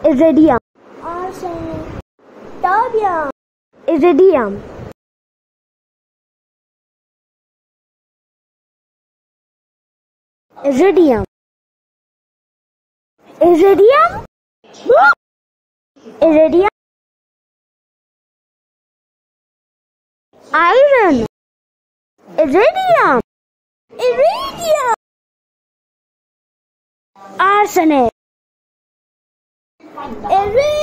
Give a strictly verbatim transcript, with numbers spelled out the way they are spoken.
Iridium. Arsenic. Sodium. Iridium. Iridium. Iridium. Iridium. Iron. Iridium. Iridium. Arsenic. Iridium.